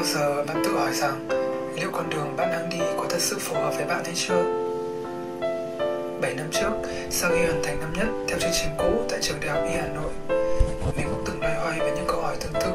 bao giờ bạn tự hỏi rằng liệu con đường bạn đang đi có thật sự phù hợp với bạn hay chưa? 7 năm trước, sau khi hoàn thành năm nhất theo chương trình cũ tại trường Đại học Y Hà Nội, mình cũng từng loay hoay với những câu hỏi tương tự.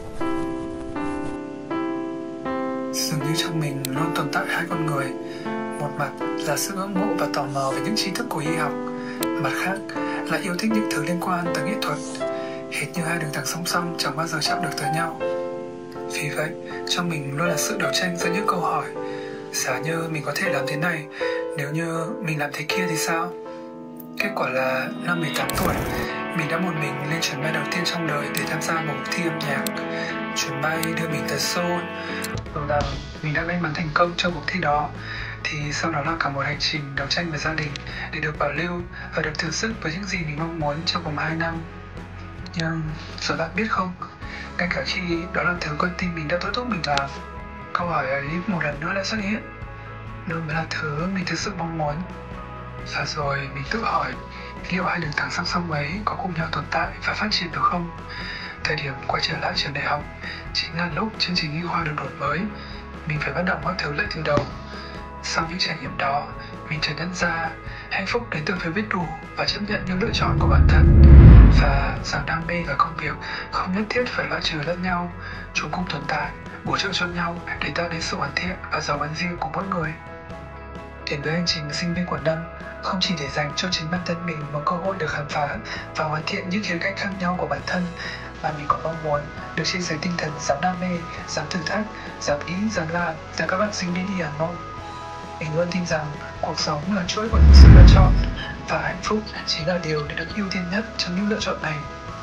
Dường như trong mình luôn tồn tại hai con người. Một mặt là sự ngưỡng mộ và tò mò về những tri thức của y học, mặt khác là yêu thích những thứ liên quan tới nghệ thuật. Hệt như hai đường thẳng song song chẳng bao giờ chạm được tới nhau. Vì vậy, trong mình luôn là sự đấu tranh giữa những câu hỏi. Giả như mình có thể làm thế này, nếu như mình làm thế kia thì sao? Kết quả là năm 18 tuổi, mình đã một mình lên chuyến bay đầu tiên trong đời để tham gia một cuộc thi âm nhạc. Chuyến bay đưa mình tới Seoul. Tưởng rằng mình đã may mắn thành công trong cuộc thi đó, thì sau đó là cả một hành trình đấu tranh với gia đình để được bảo lưu và được thử sức với những gì mình mong muốn trong vòng 2 năm. Nhưng rồi bạn biết không, ngay cả khi đó là thứ con tim mình đã thôi thúc mình làm, câu hỏi ấy một lần nữa lại xuất hiện: đâu mới là thứ mình thực sự mong muốn? Và rồi mình tự hỏi, liệu hai đường thẳng song song ấy có cùng nhau tồn tại và phát triển được không? Thời điểm quay trở lại trường đại học chính là lúc chương trình y khoa được đổi mới. Mình phải bắt đầu mọi thứ lại từ đầu. Sau những trải nghiệm đó, mình chợt nhận ra hạnh phúc đến từ việc biết đủ và chấp nhận những lựa chọn của bản thân, và rằng đam mê và công việc không nhất thiết phải loại trừ lẫn nhau. Chúng cùng tồn tại, bổ trợ cho nhau để tạo nên sự hoàn thiện và dấu ấn riêng của mỗi người. Đến với hành trình sinh viên của năm không chỉ để dành cho chính bản thân mình một cơ hội được khám phá và hoàn thiện những khía cạnh khác nhau của bản thân, mà mình còn mong muốn được chia sẻ tinh thần dám đam mê, dám thử thách, dám nghĩ, dám làm từ các bạn sinh viên Y Hà Nội. Mình luôn tin rằng cuộc sống là chuỗi của những sự lựa chọn, và hạnh phúc chính là điều để được ưu tiên nhất trong những lựa chọn này.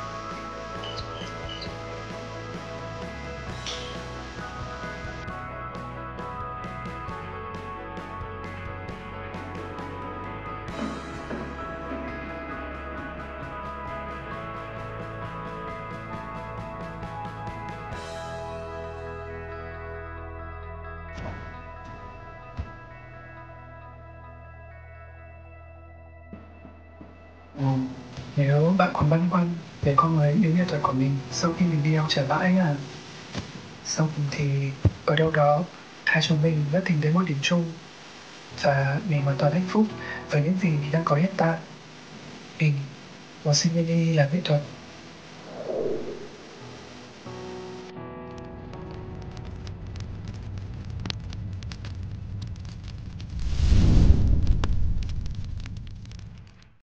Nếu bạn còn băn khoăn về con người yêu nghệ thuật của mình sau khi mình đi học trở lại sau cùng thì ở đâu đó hai chúng mình đã tìm thấy một điểm chung, và mình hoàn toàn hạnh phúc với những gì mình đang có hiện tại. Mình một sinh viên đi làm nghệ thuật.